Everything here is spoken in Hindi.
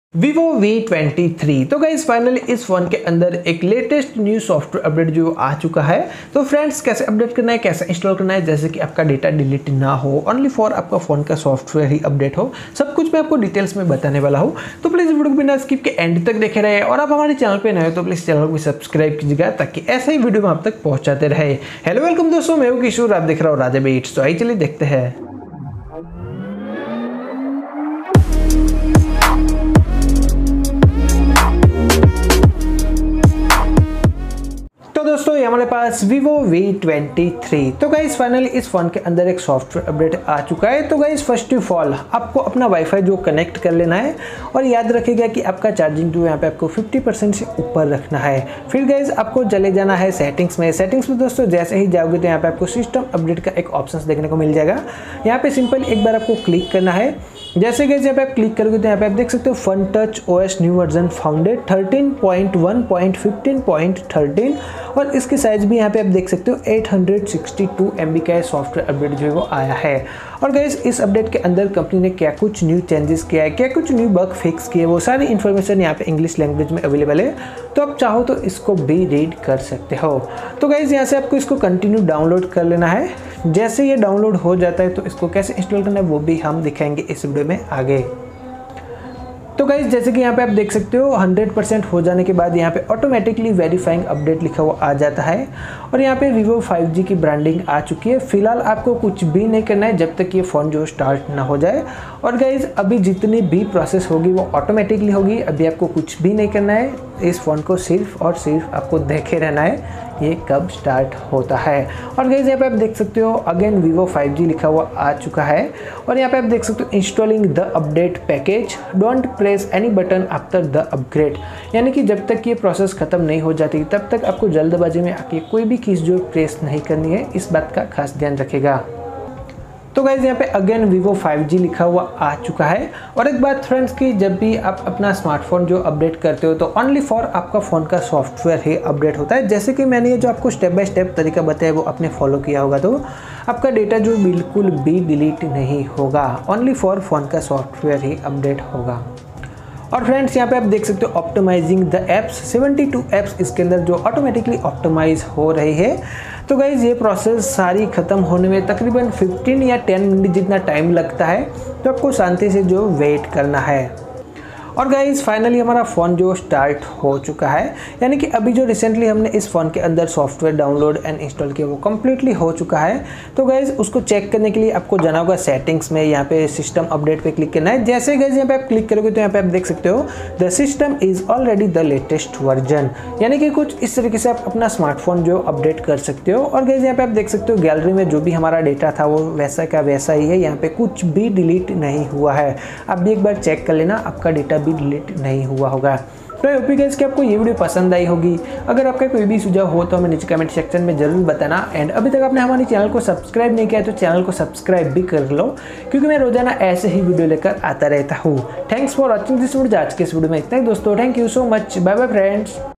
Vivo V23। तो गाइस फाइनली इस फ़ोन के अंदर एक लेटेस्ट न्यू सॉफ्टवेयर अपडेट जो आ चुका है। तो फ्रेंड्स कैसे अपडेट करना है, कैसे इंस्टॉल करना है, जैसे कि आपका डेटा डिलीट ना हो, ओनली फॉर आपका फ़ोन का सॉफ्टवेयर ही अपडेट हो, सब कुछ मैं आपको डिटेल्स में बताने वाला हूँ। तो प्लीज़ वीडियो को बिना स्किप के एंड तक देखे रहे, और आप हमारे चैनल पर नए हो तो प्लीज़ चैनल को सब्सक्राइब कीजिएगा ताकि ऐसे ही वीडियो में आप तक पहुँचाते रहे। हेलो वेलकम दोस्तों, मैं हूँ किशोर, आप देख रहे हो राजा बिट्स। तो आइए चलिए देखते हैं। तो दोस्तों ये हमारे पास Vivo V23। तो गाइस फाइनली इस फ़ोन के अंदर एक सॉफ्टवेयर अपडेट आ चुका है। तो गाइस फर्स्ट ऑफ ऑल आपको अपना वाईफाई जो कनेक्ट कर लेना है, और याद रखिएगा कि आपका चार्जिंग जो यहाँ पे आपको 50% से ऊपर रखना है। फिर गाइस आपको चले जाना है सेटिंग्स में। सेटिंग्स में दोस्तों जैसे ही जाओगे तो यहाँ पे आपको सिस्टम अपडेट का एक ऑप्शन देखने को मिल जाएगा। यहाँ पे सिंपल एक बार आपको क्लिक करना है। जैसे कि जब आप क्लिक करोगे तो यहाँ पे आप देख सकते हो fun touch OS new version founded 13.1.15.13, और इसकी साइज भी यहाँ पे आप देख सकते हो 862 MB का सॉफ्टवेयर अपडेट जो है वो आया है। और गाइस इस अपडेट के अंदर कंपनी ने क्या कुछ न्यू चेंजेस किया है, क्या कुछ न्यू बग फिक्स किए, वो सारी इन्फॉर्मेशन यहाँ पे इंग्लिश लैंग्वेज में अवेलेबल है। तो आप चाहो तो इसको भी रीड कर सकते हो। तो गाइस यहाँ से आपको इसको कंटिन्यू डाउनलोड कर लेना है। जैसे ये डाउनलोड हो जाता है तो इसको कैसे इंस्टॉल करना है वो भी हम दिखाएंगे इस वीडियो में आगे। तो गाइस जैसे कि यहाँ पे आप देख सकते हो 100% हो जाने के बाद यहाँ पे ऑटोमेटिकली वेरीफाइंग अपडेट लिखा हुआ आ जाता है, और यहाँ पे Vivo 5G की ब्रांडिंग आ चुकी है। फिलहाल आपको कुछ भी नहीं करना है जब तक ये फ़ोन जो स्टार्ट ना हो जाए। और गाइस अभी जितनी भी प्रोसेस होगी वो ऑटोमेटिकली होगी, अभी आपको कुछ भी नहीं करना है। इस फ़ोन को सिर्फ और सिर्फ आपको देखे रहना है ये कब स्टार्ट होता है। और गाइस यहाँ पे आप देख सकते हो अगेन Vivo 5G लिखा हुआ आ चुका है, और यहाँ पे आप देख सकते हो installing the update package, don't press any button after the upgrade. यानी कि जब तक ये प्रोसेस खत्म नहीं हो जाती तब तक आपको जल्दबाजी में आके कोई भी कीज जो प्रेस नहीं करनी है, इस बात का खास ध्यान रखेगा। तो गाइज यहाँ पे अगेन Vivo 5G लिखा हुआ आ चुका है। और एक बात फ्रेंड्स की, जब भी आप अपना स्मार्टफोन जो अपडेट करते हो तो ओनली फॉर आपका फ़ोन का सॉफ्टवेयर ही अपडेट होता है। जैसे कि मैंने ये जो आपको स्टेप बाय स्टेप तरीका बताया वो आपने फॉलो किया होगा तो आपका डेटा जो बिल्कुल भी डिलीट नहीं होगा, ओनली फॉर फ़ोन का सॉफ्टवेयर ही अपडेट होगा। और फ्रेंड्स यहाँ पे आप देख सकते हो ऑप्टिमाइजिंग द एप्स, 72 एप्स इसके अंदर जो ऑटोमेटिकली ऑप्टिमाइज हो रही है। तो गाइज ये प्रोसेस सारी ख़त्म होने में तकरीबन 15 या 10 मिनट जितना टाइम लगता है, तो आपको शांति से जो वेट करना है। और गाइज फाइनली हमारा फ़ोन जो स्टार्ट हो चुका है, यानी कि अभी जो रिसेंटली हमने इस फ़ोन के अंदर सॉफ्टवेयर डाउनलोड एंड इंस्टॉल किया वो कम्प्लीटली हो चुका है। तो गाइज उसको चेक करने के लिए आपको जाना होगा सेटिंग्स में, यहाँ पे सिस्टम अपडेट पे क्लिक करना है। जैसे गाइज यहाँ पे आप क्लिक करोगे तो यहाँ पे आप देख सकते हो the system is already the latest version, यानी कि कुछ इस तरीके से आप अपना स्मार्टफोन जो अपडेट कर सकते हो। और गाइज यहाँ पे आप देख सकते हो गैलरी में जो भी हमारा डेटा था वो वैसा का वैसा ही है, यहाँ पे कुछ भी डिलीट नहीं हुआ है। आप भी एक बार चेक कर लेना, आपका डेटा डिलीट नहीं हुआ होगा। तो आई होप गाइस कि आपको ये वीडियो पसंद आई होगी। अगर आपका कोई भी सुझाव हो तो हमें नीचे कमेंट सेक्शन में जरूर बताना। एंड अभी तक आपने हमारे चैनल को सब्सक्राइब नहीं किया तो चैनल को सब्सक्राइब भी कर लो, क्योंकि मैं रोजाना ऐसे ही वीडियो लेकर आता रहता हूँ। Thanks for watching this video. आज के इस वीडियो में इतना ही दोस्तों, thank you so much, bye bye friends.